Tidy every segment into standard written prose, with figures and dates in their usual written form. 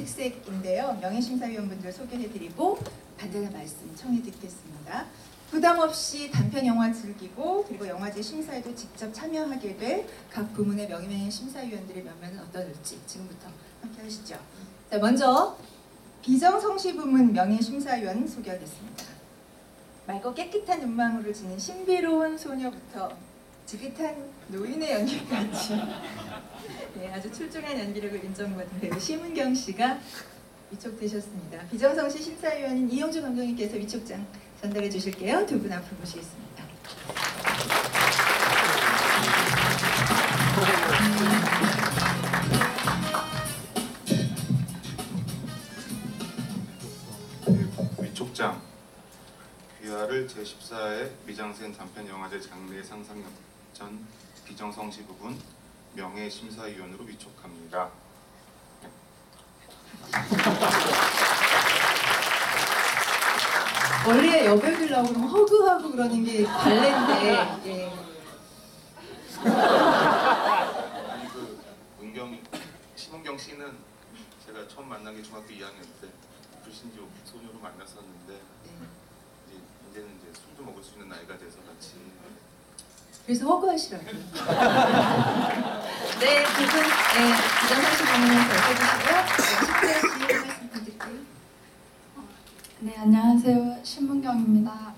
특색인데요. 명예심사위원분들 소개해드리고 간단한 말씀 청해 듣겠습니다. 부담 없이 단편 영화 즐기고 그리고 영화제 심사에도 직접 참여하게 될 각 부문의 명예심사위원들의 면면은 어떨지 지금부터 함께 하시죠. 자, 먼저 비정성시 부문 명예심사위원 소개하겠습니다. 맑고 깨끗한 눈망울을 지닌 신비로운 소녀부터 지긋한 노인의 연기까지 네, 아주 출중한 연기력을 인정받은 배우 심은경 씨가 위촉되셨습니다. 비정성시 심사위원인 이용주 감독님께서 위촉장 전달해 주실게요. 두 분 앞으로 모시겠습니다. 위촉장 귀하를 제14회 미장센 단편영화제 장래 상상전 비정성시 부분 명예심사위원으로 위촉합니다. 원래 여배우들 나오면 허그하고 그러는 게 발레인데 예. 아니 심은경 씨는 제가 처음 만난 게 중학교 2학년 때 불신지 소녀로 만났었는데 이제는 술도 먹을 수 있는 나이가 돼서 같이 그래서 허그하시라고. 네, 두 분 비정성시 부문에서 어서주시고요. 식대 씨 말씀 부탁드릴게요. 네, 안녕하세요. 신문경입니다.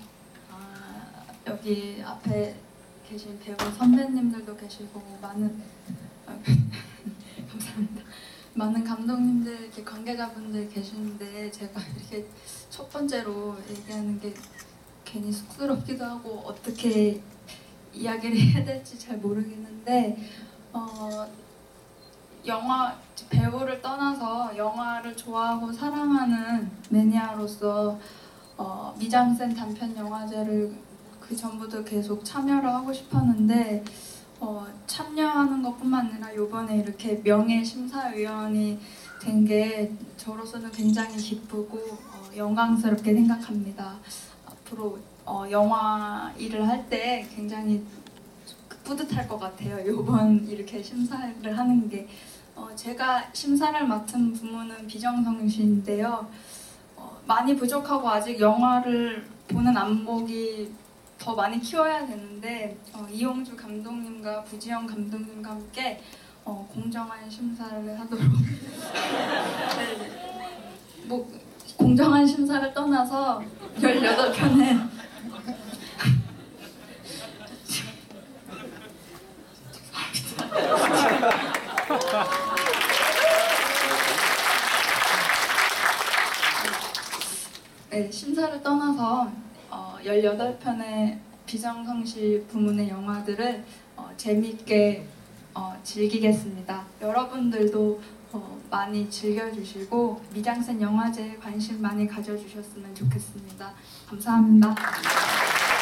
여기 앞에 계신 배우 선배님들도 계시고 많은 감사합니다. 많은 감독님들, 이렇게 관계자분들 계시는데 제가 이렇게 첫 번째로 얘기하는 게 괜히 쑥스럽기도 하고 어떻게 이야기를 해야 될지 잘 모르겠는데 영화 배우를 떠나서 영화를 좋아하고 사랑하는 매니아로서 미장센 단편 영화제를 그 전부터 계속 참여를 하고 싶었는데 참여하는 것뿐만 아니라 이번에 이렇게 명예심사위원이 된 게 저로서는 굉장히 기쁘고 영광스럽게 생각합니다. 앞으로 영화 일을 할 때 굉장히 뿌듯할 것 같아요. 이번 이렇게 심사를 하는 게 제가 심사를 맡은 부문은 비정성시인데요. 많이 부족하고 아직 영화를 보는 안목이 더 많이 키워야 되는데 이용주 감독님과 부지영 감독님과 함께 공정한 심사를 하도록 뭐 공정한 심사를 떠나서 18편의 네, 심사를 떠나서 18편의 비정성시 부문의 영화들을 재미있게 즐기겠습니다. 여러분들도 많이 즐겨주시고 미장센 영화제에 관심 많이 가져주셨으면 좋겠습니다. 감사합니다.